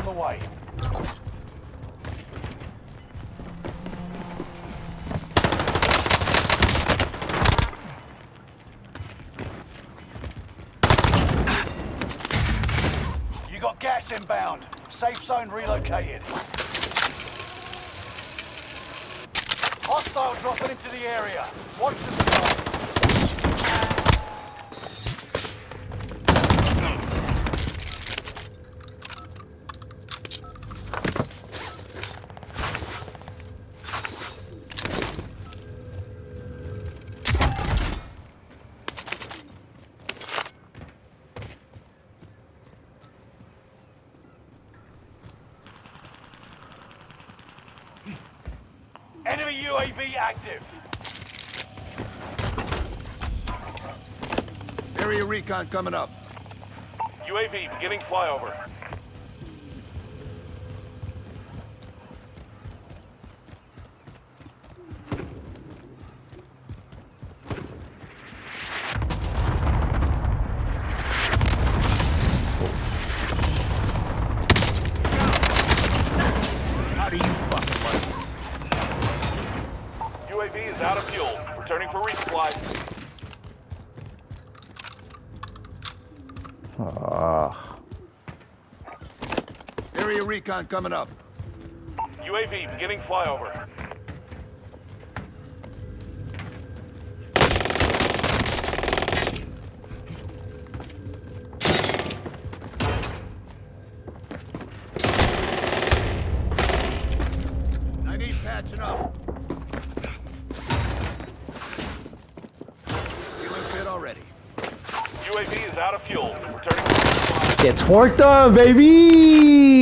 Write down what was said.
the way. You got gas inbound. Safe zone relocated. Hostile dropping into the area. Watch the skies. Enemy UAV active. Area recon coming up. UAV beginning flyover. How do you fucking like it? UAV is out of fuel. Returning for resupply. Area recon coming up. UAV beginning flyover. I need patching up. Feeling fit already. UAV is out of fuel. Returning for resupply. Get torqued up, baby!